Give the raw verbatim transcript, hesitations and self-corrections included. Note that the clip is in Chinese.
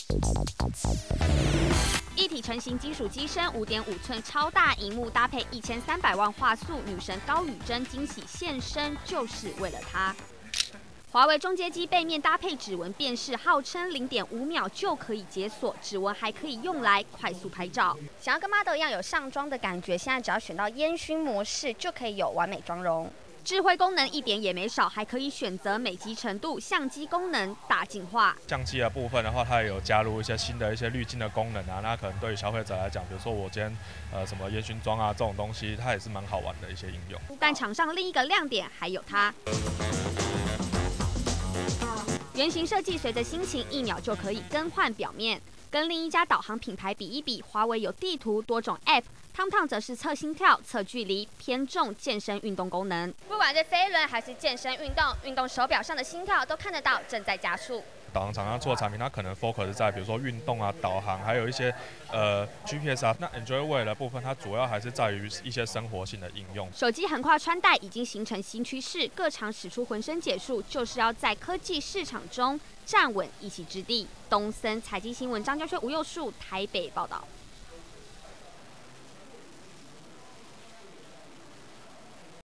一体成型金属机身，五点五寸超大荧幕，搭配一千三百万画素，女神高宇珍惊喜现身，就是为了她。华为中阶机背面搭配指纹辨识，号称零点五秒就可以解锁，指纹还可以用来快速拍照。想要跟 model 一样有上妆的感觉，现在只要选到烟熏模式，就可以有完美妆容。智慧功能一点也没少，还可以选择美肌程度、相机功能大进化。 相机的部分的话，它也有加入一些新的一些滤镜的功能啊，那可能对于消费者来讲，比如说我今天呃什么烟熏妆啊这种东西，它也是蛮好玩的一些应用。 但场上另一个亮点还有它。原型设计随着心情一秒就可以更换表面，跟另一家导航品牌比一比，华为有地图、多种 App，TomTom 则是测心跳、测距离，偏重健身运动功能。不管是飞轮还是健身运动，运动手表上的心跳都看得到正在加速。 导航厂商做的产品，它可能 focus 在比如说运动啊、导航，还有一些呃 G P S 啊。那 EnjoyWear 的部分，它主要还是在于一些生活性的应用。 手机横跨穿戴已经形成新趋势，各厂使出浑身解数，就是要在科技市场中站稳一席之地。东森财经新闻张家轩、吴佑树台北报道。